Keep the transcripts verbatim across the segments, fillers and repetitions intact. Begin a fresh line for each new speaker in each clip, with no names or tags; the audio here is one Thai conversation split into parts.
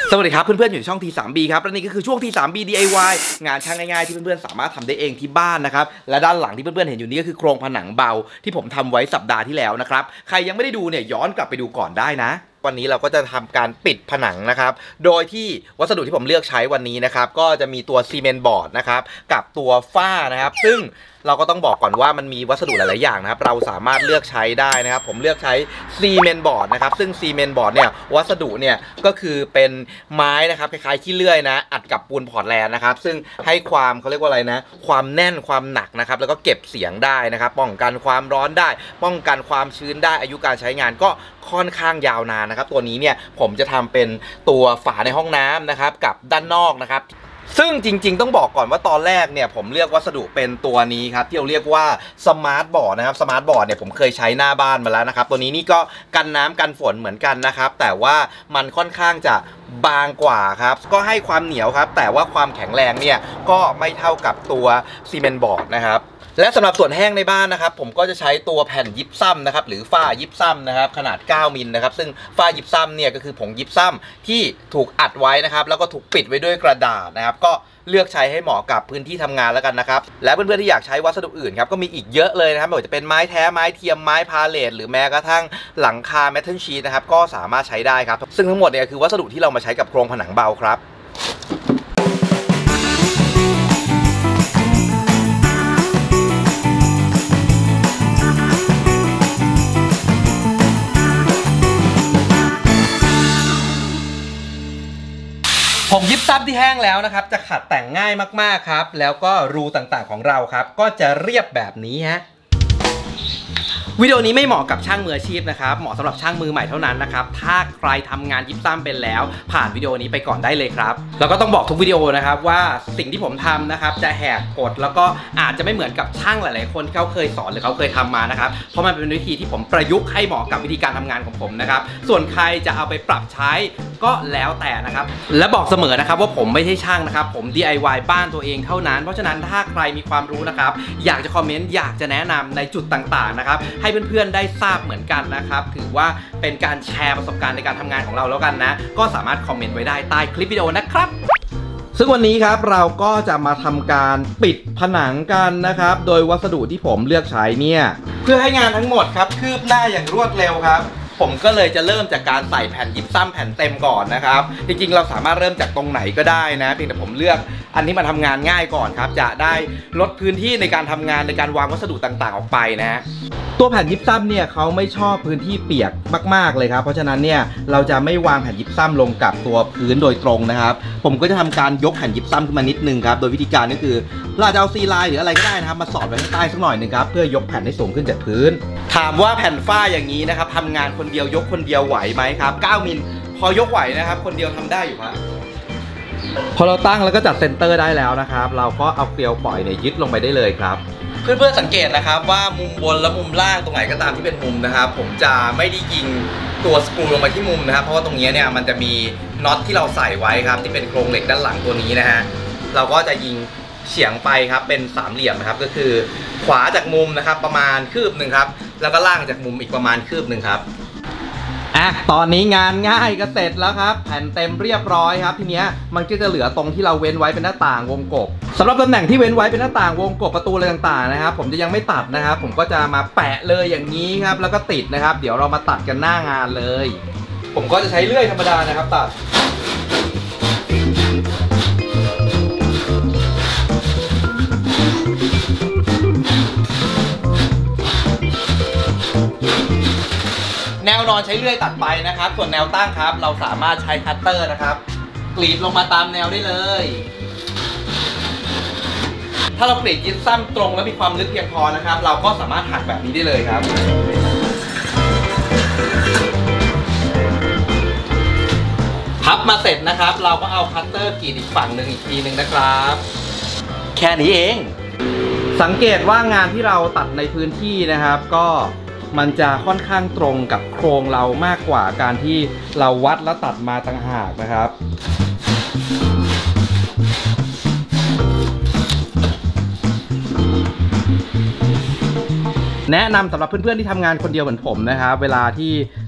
สวัสดีครับเพื่อนๆอยู่ในช่อง ที ทรี บี ครับและนี่ก็คือช่วง ที ทรี บี ดี ไอ วาย งานช่างง่ายๆที่เพื่อนๆสามารถทำได้เองที่บ้านนะครับและด้านหลังที่เพื่อนๆเห็นอยู่นี้ก็คือโครงผนังเบาที่ผมทำไว้สัปดาห์ที่แล้วนะครับใครยังไม่ได้ดูเนี่ยย้อนกลับไปดูก่อนได้นะวันนี้เราก็จะทำการปิดผนังนะครับโดยที่วัสดุที่ผมเลือกใช้วันนี้นะครับก็จะมีตัวซีเมนต์บอร์ดนะครับกับตัวฝ้านะครับซึ่งเราก็ต้องบอกก่อนว่ามันมีวัสดุหลายๆอย่างนะครับเราสามารถเลือกใช้ได้นะครับผมเลือกใช้ซีเมนต์บอร์ดนะครับซึ่งซีเมนต์บอร์ดเนี่ยวัสดุเนี่ยก็คือเป็นไม้นะครับคล้ายๆขี้เลื่อยนะอัดกับปูนพอร์ตแลนด์นะครับซึ่งให้ความเขาเรียกว่าอะไรนะความแน่นความหนักนะครับแล้วก็เก็บเสียงได้นะครับป้องกันความร้อนได้ป้องกันความชื้นได้อายุการใช้งานก็ค่อนข้างยาวนานนะครับตัวนี้เนี่ยผมจะทำเป็นตัวฝาในห้องน้ำนะครับกับด้านนอกนะครับซึ่งจริงๆต้องบอกก่อนว่าตอนแรกเนี่ยผมเลือกวัสดุเป็นตัวนี้ครับที่เราเรียกว่าสมาร์ทบอร์ดนะครับสมาร์ทบอร์ดเนี่ยผมเคยใช้หน้าบ้านมาแล้วนะครับตัวนี้นี่ก็กันน้ำกันฝนเหมือนกันนะครับแต่ว่ามันค่อนข้างจะบางกว่าครับก็ให้ความเหนียวครับแต่ว่าความแข็งแรงเนี่ยก็ไม่เท่ากับตัวซีเมนต์บอร์ดนะครับและสำหรับส่วนแห้งในบ้านนะครับผมก็จะใช้ตัวแผ่นยิปซัมนะครับหรือฝ้ายิปซัมนะครับขนาดเก้ามิลนะครับซึ่งฝ้ายิปซัมเนี่ยก็คือผงยิปซัมที่ถูกอัดไว้นะครับแล้วก็ถูกปิดไว้ด้วยกระดาษนะครับก็เลือกใช้ให้เหมาะกับพื้นที่ทำงานแล้วกันนะครับและเพื่อนๆที่อยากใช้วัสดุอื่นครับก็มีอีกเยอะเลยนะครับไม่ว่าจะเป็นไม้แท้ไม้เทียมไม้พาเลทหรือแม้กระทั่งหลังคาเมทัลชีทนะครับก็สามารถใช้ได้ครับซึ่งทั้งหมดเนี่ยคือวัสดุที่เรามาใช้กับโครงผนังเบาครับผงยิปซัมที่แห้งแล้วนะครับจะขัดแต่งง่ายมากๆครับแล้วก็รูต่างๆของเราครับก็จะเรียบแบบนี้ฮะวิดีโอนี้ไม่เหมาะกับช่างมืออาชีพนะครับเหมาะสำหรับช่างมือใหม่เท่านั้นนะครับถ้าใครทำงานยิปซัมเป็นแล้วผ่านวิดีโอนี้ไปก่อนได้เลยครับแล้วก็ต้องบอกทุกวิดีโอนะครับว่าสิ่งที่ผมทำนะครับจะแหกกฎแล้วก็อาจจะไม่เหมือนกับช่างหลายๆคนที่เขาเคยสอนหรือเขาเคยทำมานะครับเพราะมันเป็นวิธีที่ผมประยุกต์ให้เหมาะกับวิธีการทำงานของผมนะครับส่วนใครจะเอาไปปรับใช้ก็แล้วแต่นะครับและบอกเสมอนะครับว่าผมไม่ใช่ช่างนะครับผม ดี ไอ วาย บ้านตัวเองเท่านั้นเพราะฉะนั้นถ้าใครมีความรู้นะครับอยากจะคอมเมนต์อยากจะแนะนำในจุดต่างๆนะครับให้เพื่อนๆได้ทราบเหมือนกันนะครับถือว่าเป็นการแชร์ประสบการณ์ในการทำงานของเราแล้วกันนะก็สามารถคอมเมนต์ไว้ได้ใต้คลิปวิดีโอนะครับซึ่งวันนี้ครับเราก็จะมาทำการปิดผนังกันนะครับโดยวัสดุที่ผมเลือกใช้เนี่ยเพื่อให้งานทั้งหมดครับคืบหน้าอย่างรวดเร็วครับผมก็เลยจะเริ่มจากการใส่แผ่นยิปซัมแผ่นเต็มก่อนนะครับจริงๆเราสามารถเริ่มจากตรงไหนก็ได้นะเพียงแต่ผมเลือกอันนี้มาทำงานง่ายก่อนครับจะได้ลดพื้นที่ในการทำงานในการวางวัสดุต่างๆออกไปนะตัวแผ่นยิปซัมเนี่ยเขาไม่ชอบพื้นที่เปียกมากๆเลยครับเพราะฉะนั้นเนี่ยเราจะไม่วางแผ่นยิปซัมลงกับตัวพื้นโดยตรงนะครับผมก็จะทำการยกแผ่นยิปซัมขึ้นมานิดนึงครับโดยวิธีการก็คือเราจะเอาซีไลน์หรืออะไรก็ได้นะครับมาสอดไว้ข้างใต้สักหน่อยหนึ่งครับเพื่อยกแผ่นให้สูงขึ้นจากพื้นถามว่าแผ่นฝ้าอย่างนี้นะครับทำงานคนเดียวยกคนเดียวไหวไหมครับเก้ามิลพอยกไหวนะครับคนเดียวทำได้อยู่ครับพอเราตั้งแล้วก็จัดเซนเตอร์ได้แล้วนะครับเราก็เอาเกลียวปล่อยเนี่ยยึดลงไปได้เลยครับเพื่อนๆสังเกตนะครับว่ามุมบนและมุมล่างตรงไหนก็ตามที่เป็นมุมนะครับผมจะไม่ได้ยิงตัวสกรูลงไปที่มุมนะครับเพราะว่าตรงนี้เนี่ยมันจะมีน็อตที่เราใส่ไว้ครับที่เป็นโครงเหล็กด้านหลังตัวนี้นะฮะเราก็จะยิงเฉียงไปครับเป็นสามเหลี่ยมนะครับก็คือขวาจากมุมนะครับประมาณคืบหนึ่งครับแล้วก็ล่างจากมุมอีกประมาณคืบหนึ่งครับอ่ะตอนนี้งานง่ายก็เสร็จแล้วครับแผ่นเต็มเรียบร้อยครับทีเนี้ยมันก็จะเหลือตรงที่เราเว้นไว้เป็นหน้าต่างวงกบสำหรับตำแหน่งที่เว้นไว้เป็นหน้าต่างวงกบประตูอะไรต่างๆนะครับผมจะยังไม่ตัดนะครับผมก็จะมาแปะเลยอย่างนี้ครับแล้วก็ติดนะครับเดี๋ยวเรามาตัดกันหน้างานเลยผมก็จะใช้เลื่อยธรรมดานะครับตัดแนวนอนใช้เลื่อยตัดไปนะครับส่วนแนวตั้งครับเราสามารถใช้คัตเตอร์นะครับกรีดลงมาตามแนวได้เลยถ้าเรากรีดยิปซัมตรงและมีความลึกเพียงพอนะครับเราก็สามารถหักแบบนี้ได้เลยครับพับมาเสร็จนะครับเราก็เอาคัตเตอร์กรีดอีกฝั่งหนึ่งอีกทีหนึ่งนะครับแค่นี้เองสังเกตว่างานที่เราตัดในพื้นที่นะครับก็มันจะค่อนข้างตรงกับโครงเรามากกว่าการที่เราวัดแล้วตัดมาต่างหากนะครับแนะนำสำหรับเพื่อนๆที่ทำงานคนเดียวเหมือนผมนะครับเวลาที่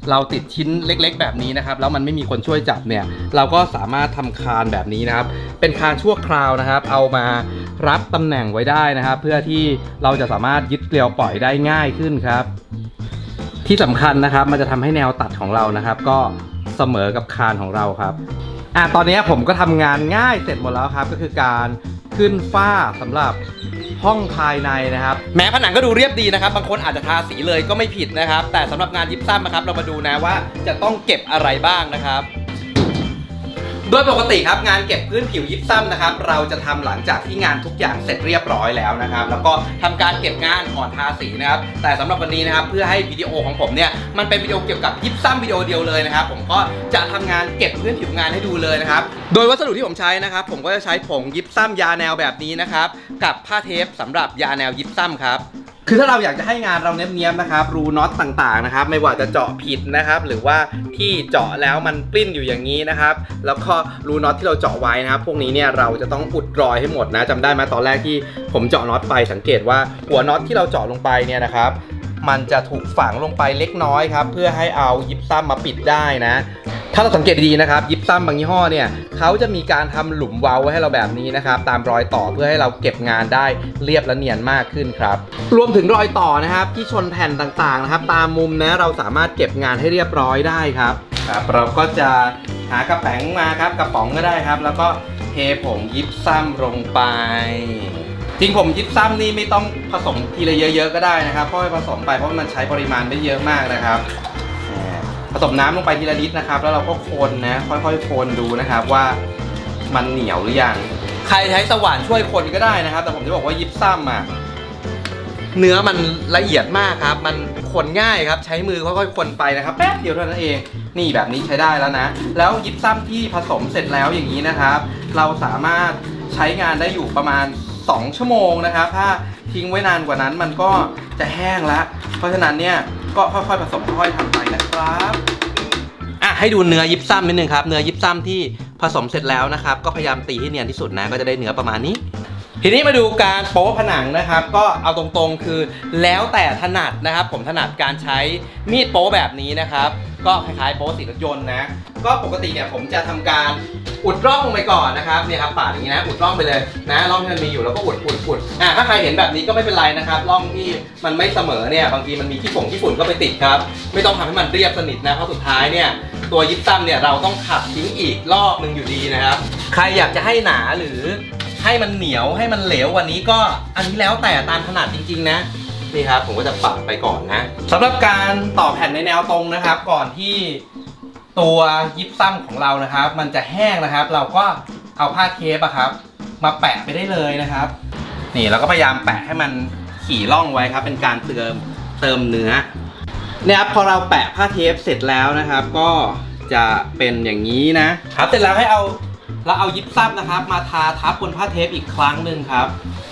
เราติดชิ้นเล็กๆแบบนี้นะครับแล้วมันไม่มีคนช่วยจับเนี่ยเราก็สามารถทำคานแบบนี้นะครับเป็นคานชั่วคราวนะครับเอามารับตำแหน่งไว้ได้นะครับเพื่อที่เราจะสามารถยึดเกลียวปล่อยได้ง่ายขึ้นครับที่สำคัญนะครับมันจะทำให้แนวตัดของเรานะครับก็เสมอกับคานของเราครับอ่ะตอนนี้ผมก็ทำงานง่ายเสร็จหมดแล้วครับก็คือการขึ้นฝ้าสำหรับห้องภายในนะครับแม้ผนังก็ดูเรียบดีนะครับบางคนอาจจะทาสีเลยก็ไม่ผิดนะครับแต่สำหรับงานยิปซัมนะครับเรามาดูนะว่าจะต้องเก็บอะไรบ้างนะครับโดยปกติครับงานเก็บพื้นผิวยิปซัมนะครับเราจะทำหลังจากที่งานทุกอย่างเสร็จเรียบร้อยแล้วนะครับแล้วก็ทำการเก็บงานก่อนทาสีนะครับแต่สำหรับวันนี้นะครับเพื่อให้วิดีโอของผมเนี่ยมันเป็นวิดีโอเกี่ยวกับยิปซัมวิดีโอเดียวเลยนะครับผมก็จะทำงานเก็บพื้นผิวงานให้ดูเลยนะครับโดยวัสดุที่ผมใช้นะครับผมก็จะใช้ผงยิปซัมยาแนวแบบนี้นะครับกับผ้าเทปสำหรับยาแนวยิปซัมครับคือถ้าเราอยากจะให้งานเราเนียบๆนะครับรูน็อตต่างๆนะครับไม่ว่าจะเจาะผิดนะครับหรือว่าที่เจาะแล้วมันปลิ้นอยู่อย่างนี้นะครับแล้วก็รูน็อตที่เราเจาะไว้นะครับพวกนี้เนี่ยเราจะต้องอุดรอยให้หมดนะจำได้ไหมตอนแรกที่ผมเจาะน็อตไปสังเกตว่าหัวน็อตที่เราเจาะลงไปเนี่ยนะครับมันจะถูกฝังลงไปเล็กน้อยครับเพื่อให้เอายิปซัมมาปิดได้นะถ้าเราสังเกตดีๆนะครับยิปซัมบางยี่ห้อเนี่ยเขาจะมีการทำหลุมเว้าไว้ให้เราแบบนี้นะครับตามรอยต่อเพื่อให้เราเก็บงานได้เรียบและเนียนมากขึ้นครับรวมถึงรอยต่อนะครับที่ชนแผ่นต่างๆนะครับตามมุมนะเราสามารถเก็บงานให้เรียบร้อยได้ครับครับเราก็จะหากระแป๋งมาครับกระป๋องก็ได้ครับแล้วก็เทผงยิปซัมลงไปจริงผมยิปซัมนี่ไม่ต้องผสมทีละเยอะๆก็ได้นะครับเพราะให้ผสมไปเพราะมันใช้ปริมาณไม่เยอะมากนะครับผสมน้ำลงไปทีละนิดนะครับแล้วเราก็คนนะค่อยๆคนดูนะครับว่ามันเหนียวหรือยังใครใช้สว่านช่วยคนก็ได้นะครับแต่ผมจะบอกว่ายิปซัมอ่ะเนื้อมันละเอียดมากครับมันคนง่ายครับใช้มือค่อยๆคนไปนะครับแป๊บเดียวเท่านั้นเองนี่แบบนี้ใช้ได้แล้วนะแล้วยิปซัมที่ผสมเสร็จแล้วอย่างนี้นะครับเราสามารถใช้งานได้อยู่ประมาณสองชั่วโมงนะครับถ้าทิ้งไว้นานกว่านั้นมันก็จะแห้งแล้วเพราะฉะนั้นเนี่ยก็ค่อยๆผสมค่อยๆทำไปนะครับอ่ะให้ดูเนื้อยิปซัมนิดนึงครับเนื้อยิปซัมที่ผสมเสร็จแล้วนะครับก็พยายามตีให้เนียนที่สุดนะก็จะได้เนื้อประมาณนี้ทีนี้มาดูการโป๊ผนังนะครับก็เอาตรงๆคือแล้วแต่ถนัดนะครับผมถนัดการใช้มีดโป๊แบบนี้นะครับก็คล้ายๆโป๊สีรถยนต์นะก็ปกติเนี่ยผมจะทำการอุดร่องไปก่อนนะครับเนี่ยครับปาดอย่างนี้นะอุดร่องไปเลยนะร่องที่มันมีอยู่แล้วก็อุดอุดอุดอ่ะถ้าใครเห็นแบบนี้ก็ไม่เป็นไรนะครับร่องที่มันไม่เสมอเนี่ยบางทีมันมีขี้ฝงขี้ฝุ่นก็ไปติดครับไม่ต้องทำให้มันเรียบสนิทนะเพราะสุดท้ายเนี่ยตัวยิปซัมเนี่ยเราต้องขัดทิ้งอีกรอบนึงอยู่ดีนะครับใครอยากจะให้หนาหรือให้มันเหนียวให้มันเหลวกว่านี้ก็อันนี้แล้วแต่ตามถนัดจริงๆนะนี่ครับผมก็จะปัดไปก่อนนะสำหรับการต่อแผ่นในแนวตรงนะครับก่อนที่ตัวยิปซัมของเรานะครับมันจะแห้งนะครับเราก็เอาผ้าเทปอะครับมาแปะไปได้เลยนะครับนี่เราก็พยายามแปะให้มันขี่ร่องไว้ครับเป็นการเติมเติมเนื้อเนี่ยครับพอเราแปะผ้าเทปเสร็จแล้วนะครับก็จะเป็นอย่างนี้นะครับเสร็จแล้วให้เอาเราเอายิปซัมนะครับมาทาทับบนผ้าเทปอีกครั้งหนึ่งครับ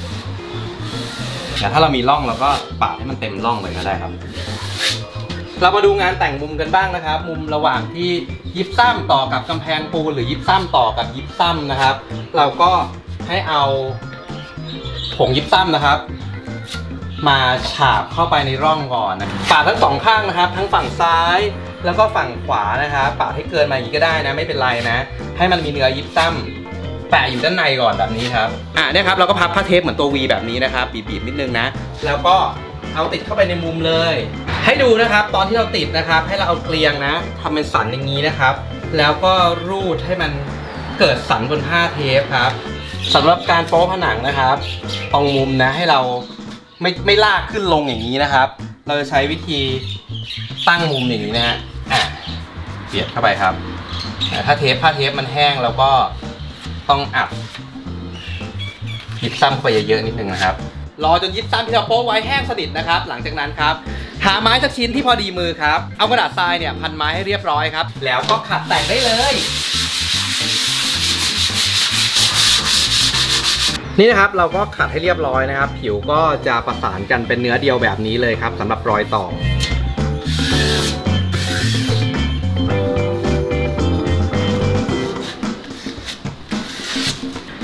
แต่ถ้าเรามีร่องเราก็ปาดให้มันเต็มร่องเลยก็ได้ครับเรามาดูงานแต่งมุมกันบ้างนะครับมุมระหว่างที่ยิปซัมต่อกับกำแพงปูนหรือยิปซัมต่อกับยิปซัมนะครับเราก็ให้เอาผงยิปซัมนะครับมาฉาบเข้าไปในร่องก่อนนะปาดทั้งสองข้างนะครับทั้งฝั่งซ้ายแล้วก็ฝั่งขวานะครับปาดให้เกินมาอย่างนี้ก็ได้นะไม่เป็นไรนะให้มันมีเนื้อยิปซัมแปะอยู่ด้านในก่อนแบบนี้ครับอ่ะเนี่ยครับเราก็พับผ้าเทปเหมือนตัว วี แบบนี้นะครับบีบๆนิดนึงนะแล้วก็เอาติดเข้าไปในมุมเลยให้ดูนะครับตอนที่เราติดนะครับให้เราเอาเกลียงนะทำเป็นสันอย่างนี้นะครับแล้วก็รูดให้มันเกิดสันบนผ้าเทปครับสำหรับการโป๊ผนังนะครับตรงมุมนะให้เราไม่ไม่ลากขึ้นลงอย่างนี้นะครับเราจะใช้วิธีตั้งมุมอย่างนี้นะฮะอ่ะเบียดเข้าไปครับถ้าเทปผ้าเทปมันแห้งแล้วก็ต้องอัดยิปซัมไปเยอะๆนิดนึงนะครับรอจนยิปซัมที่เราโป๊ไว้แห้งสนิทนะครับหลังจากนั้นครับหาไม้สักชิ้นที่พอดีมือครับเอากระดาษทรายเนี่ยพันไม้ให้เรียบร้อยครับแล้วก็ขัดแต่งได้เลยนี่นะครับเราก็ขัดให้เรียบร้อยนะครับผิวก็จะประสานกันเป็นเนื้อเดียวแบบนี้เลยครับสำหรับรอยต่อ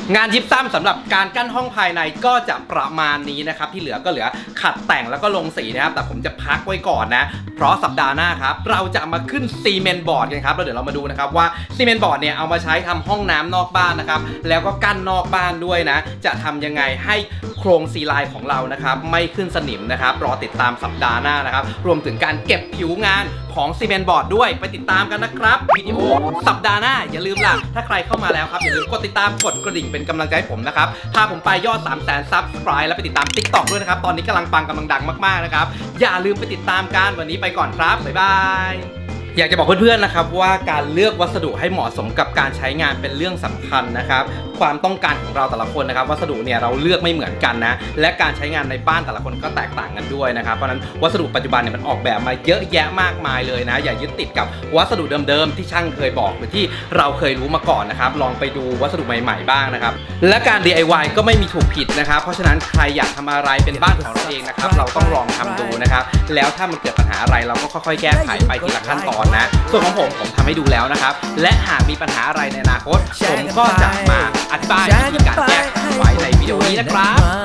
งานยิปซัมสำหรับการกั้นห้องภายในก็จะประมาณนี้นะครับที่เหลือก็เหลือขัดแต่งแล้วก็ลงสีนะครับแต่ผมจะพักไว้ก่อนนะเพราะสัปดาห์หน้าครับเราจะมาขึ้นซีเมนต์บอร์ดกันครับแล้วเดี๋ยวเรามาดูนะครับว่าซีเมนต์บอร์ดเนี่ยเอามาใช้ทำห้องน้ำนอกบ้านนะครับแล้วก็กั้นนอกบ้านด้วยนะจะทำยังไงให้โครงซีไลน์ของเรานะครับไม่ขึ้นสนิมนะครับรอติดตามสัปดาห์หน้านะครับรวมถึงการเก็บผิวงานของซีเมนต์บอร์ดด้วยไปติดตามกันนะครับวิดีโอสัปดาห์หน้าอย่าลืมล่ะถ้าใครเข้ามาแล้วครับอย่าลืมกดติดตามกดกระดิ่งเป็นกำลังใจให้ผมนะครับพาผมไปยอด สามแสน ซับสไครบ์ แล้วไปติดตาม ติ๊กต็อก ด้วยนะครับตอนนี้กำลังปังกำลังดังมากๆนะครับอย่าลืมไปติดตามกันวันนี้ไปก่อนครับบ๊ายบายอยากจะบอกเพื่อนๆนะครับว่าการเลือกวัสดุให้เหมาะสมกับการใช้งานเป็นเรื่องสำคัญนะครับความต้องการของเราแต่ละคนนะครับวัสดุเนี่ยเราเลือกไม่เหมือนกันนะและการใช้งานในบ้านแต่ละคนก็แตกต่างกันด้วยนะครับเพราะฉะนั้นวัสดุปัจจุบันเนี่ยมันออกแบบมาเยอะแยะมากมายเลยนะอย่ายึดติดกับวัสดุเดิมๆที่ช่างเคยบอกหรือที่เราเคยรู้มาก่อนนะครับลองไปดูวัสดุใหม่ๆบ้างนะครับและการ ดี ไอ วาย ก็ไม่มีถูกผิดนะครับเพราะฉะนั้นใครอยากทำอะไรเป็นบ้านของเราเองนะครับเราต้องลองทำดูนะครับแล้วถ้ามันเกิดปัญหาอะไรเราก็ค่อยๆแก้ไขไปทีละขั้นตอนนะส่วนของผมผมทำให้ดูแล้วนะครับและหากมีปัญหาอะไรในอนาคตผมก็จะมาอธิบายวิธีการแก้ไขไว้ในวิดีโอนี้นะครับ